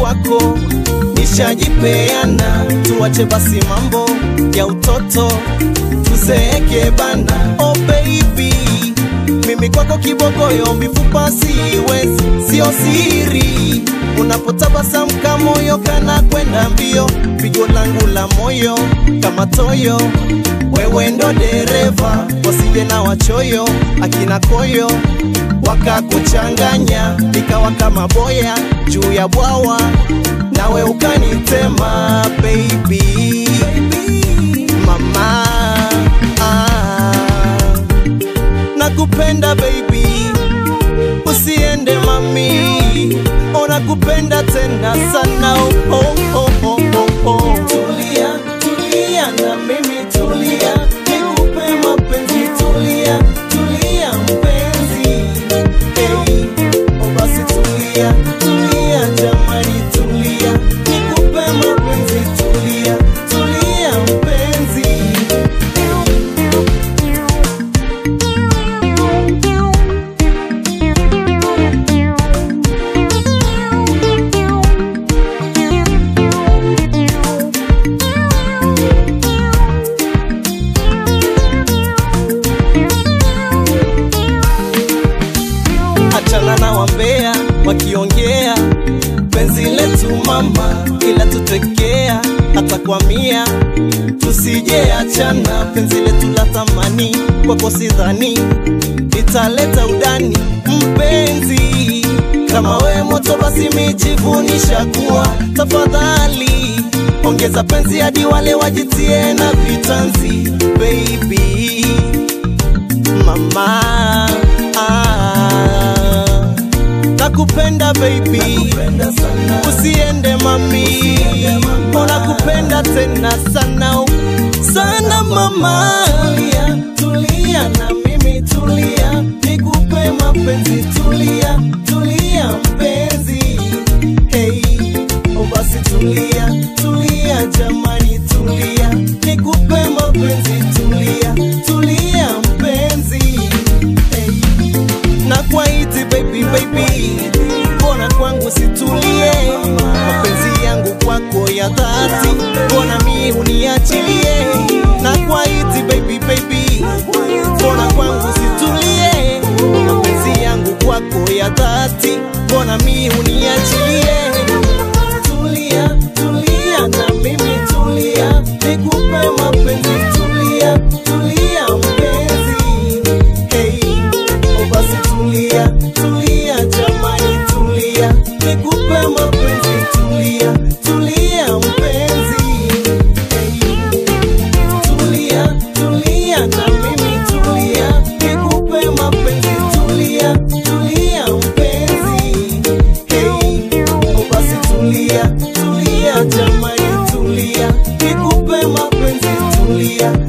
kwako nishajipeana, tuache basi mambo ya utoto tuzeeke bana. Oh baby, mimi kwako kibogoyo, mifupa siwezi, sio siri. Unapotabasamu kama moyo kana kwenda mbio, pigo langu la moyo kama toyo. Wewe ndo dereva, wasije na wachoyo akina koyo wakakuchanganya, nikawa kama boya juu ya bwawa, nawe ukanitema baby. Mama, nakupenda baby, usiende mami, nakupenda tena sana. Oh, oh, oh, oh, oh. Tulia, tulia na mimi tulia, nikupe mapenzi. Tulia, tulia mpenzi, hey. Oh basi tulia, tulia jamani tulia, nikupe mapenzi. Tulia, tulia mpenzi. Achana na wambea wakiongea penzi letu mama, ila tutekea hata kwa mia, tusije achana. Penzi letu la thamani, kwako sidhani italeta udani mpenzi. Kama we moto basi mijivunisha kuwa, tafadhali ongeza penzi hadi wale wajitie na vitanzi baby. Mama, nakupenda baby, usiende mami, nakupenda tena sana sana mama. Tulia, tulia na mimi tulia, nikupe mapenzi. Tulia, tulia mpenzi, hey. Oh basi tulia, tulia jamani tulia, nikupe mapenzi. Tulia, tulia mpenzi, hey. Na kwa iti baby baby, mbona kwangu situlie, mapenzi yangu kwako ya dhati, mbona mi uniachilie. Na kwa iti baby baby, mbona kwangu situlie, mapenzi yangu kwako ya dhati, mbona mi uniachilie. Tulia, tulia na mimi tulia, nikupe mapenzi. Tulia, tulia mpenzi, hey. Oh basi tulia, tulia jamani tulia, nikupe mapenzi. Tulia, tulia mpenzi, hey. Tulia, tulia na mimi tulia, nikupe mapenzi. Tulia, tulia mpenzi, hey. Oh basi tulia, tulia jamani tulia, nikupe mapenzi. Tulia.